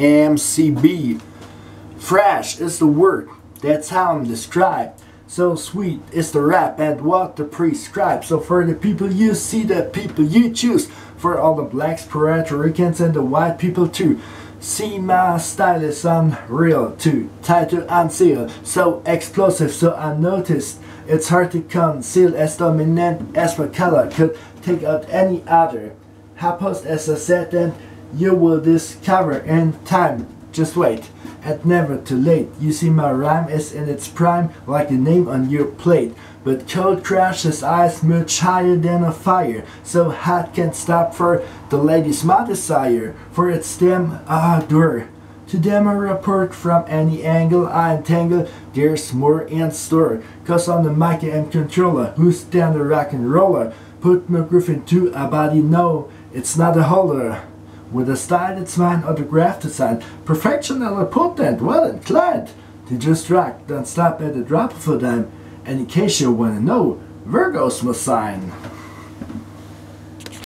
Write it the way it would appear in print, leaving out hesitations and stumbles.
MCB. Fresh is the word, that's how I'm described. So sweet is the rap and what the prescribe. So for the people you see, the people you choose. For all the blacks, Puerto Ricans and the white people too. See my style is unreal too. Tied to unseal, so explosive, so unnoticed. It's hard to conceal, as dominant as my color could take out any other. Post as I said, and you will discover in time. Just wait, and never too late. You see my rhyme is in its prime, like the name on your plate. But cold crashes eyes much higher than a fire, so hot can't stop for the ladies my desire. For it's them I adore. To them a report from any angle I entangle. There's more in store, cause on the mic and controller, who's down the rock and roller. Put my groove into a body, no, it's not a holder. With a style that's mine, autograph design, perfection and potent, well inclined to just rock, don't stop at the drop of a dime. And in case you wanna know, Virgo's my sign.